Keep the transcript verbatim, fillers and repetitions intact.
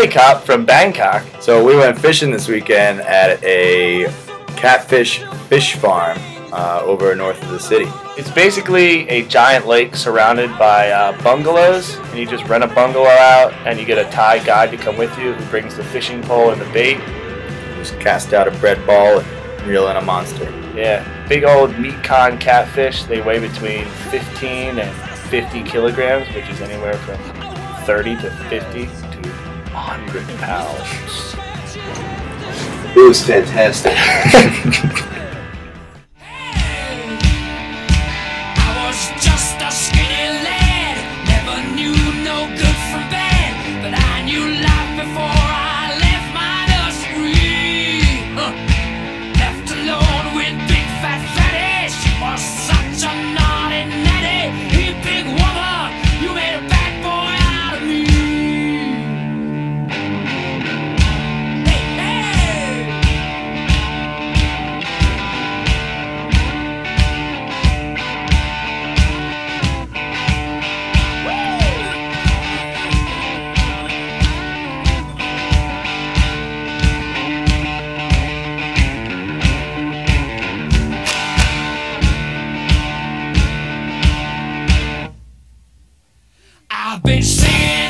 Billy Cop from Bangkok. So we went fishing this weekend at a catfish fish farm uh, over north of the city. It's basically a giant lake surrounded by uh, bungalows, and you just rent a bungalow out, and you get a Thai guide to come with you who brings the fishing pole and the bait. Just cast out a bread ball and reel in a monster. Yeah, big old meat con catfish. They weigh between fifteen and fifty kilograms, which is anywhere from thirty to fifty to one hundred pounds. It was fantastic. Just a skinny lad, never knew no good from bad, but I knew life before I left my nursery. Huh. Left alone with big fat fatty, she was such a naughty natty. Hey big woman, you made a bad boy out of me. Hey, hey. I've been singing